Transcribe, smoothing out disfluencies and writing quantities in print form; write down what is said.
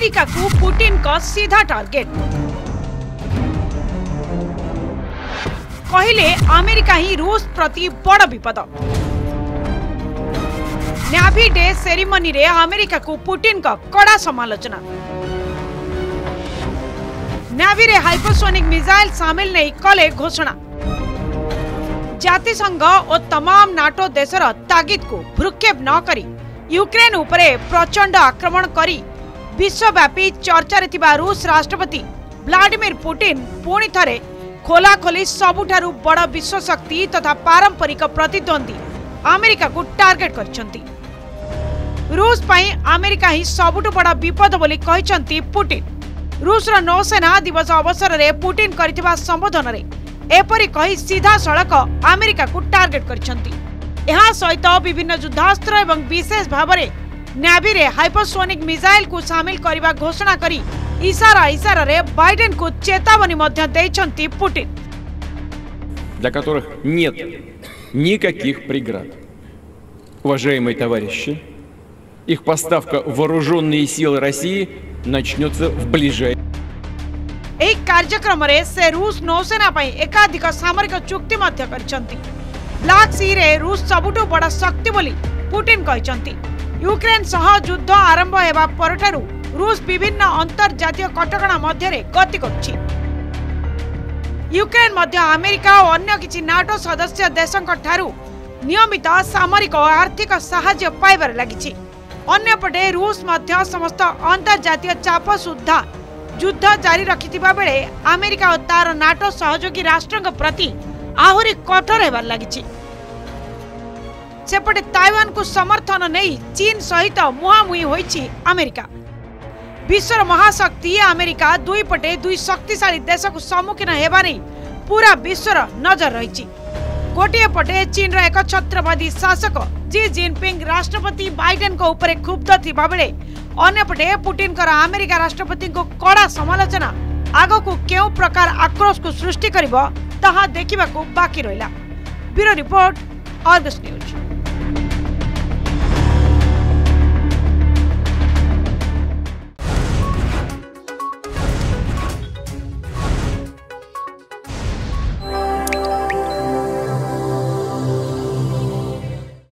America को Putin का सीधा टार्गेट कहले अमेरिका ही रूस प्रति बड़ विपद। नेवी डे सेरेमनी रे अमेरिका को पुतिन का कड़ा समालोचना। नेवी रे हाइपरसोनिक मिसाइल शामिल नहीं कले घोषणा। जातिसंघ और तमाम नाटो देशर तागिद को भ्रुक्षेप न करी यूक्रेन उपरे प्रचंड आक्रमण करी विश्वव्यापी चर्चारे थिबा रूस राष्ट्रपति व्लादिमीर पुतिन पुणी थरे खोलाखोली सबुठारु बड़ विश्वशक्ति तथा पारंपरिक प्रतिद्वंदी अमेरिका को टार्गेट करछंती। रूस पई अमेरिका ही सबुठु बड़ विपद बोली कहिसंती पुतिन। रूसर नौसेना दिवस अवसर रे पुतिन करिथिबा संबोधन रे एपरि कहि सीधा सड़क अमेरिका को टार्गेट करछंती। यह सहित विभिन्न युद्धास्त्र एवं विशेष भाव में नेवी रे हाइपरसोनिक मिसाइल को शामिल करने घोषणा करी इशारा रे बाइडेन को चेतावनी मध्य देइछंती पुतिन। Для которых нет никаких преград. Уважаемые товарищи, их поставка в вооруженные силы России начнется в ближайшее. एक कार्यक्रम रे से रूस नौसेना पई एकाधिक सामरिक चुक्ति मध्य करछंती। ब्लैक सी रे रूस सबुठु बड़ा शक्ति बोली पुतिन कहिसंती। यूक्रेन सह युद्ध आरंभ हेबा परठारु रूस विभिन्न अंतर्जातीय कटकणा मध्य रे गति करछि। यूक्रेन मध्य अमेरिका और अन्य किछि नाटो सदस्य देशक ठारु नियमित सामरिक और आर्थिक सहायता पाइबार लागिछि। अन्यपटे रूस मध्य समस्त अंतर्जातीय चाप सुद्धा युद्ध जारी रखिथिबा बेले अमेरिका और तार नाटो सहयोगी राष्ट्रक प्रति आहुरी कठोर हेबार लागिछि। सेपटे ताइवान को समर्थन नहीं चीन सहित मुहांमुही होइछि अमेरिका। विश्वर महाशक्ति अमेरिका दुई पटे दुई शक्तिशाली देश को सम्मुखीन हेबा नहीं पूरा विश्वर नजर रहिछि। गोटे पटे चीन एक छत्रवादी शासक जी जिनपिंग राष्ट्रपति बाइडेन को ऊपर क्षुब्ध थिबा बेले अन्यपटे पुतिन कर अमेरिका राष्ट्रपति को कड़ा समालोचना आगो को केउ प्रकार आक्रोश को सृष्टि करिवो ताहा देखिबाकू बाकी रहिला। Bureau report, Argus news.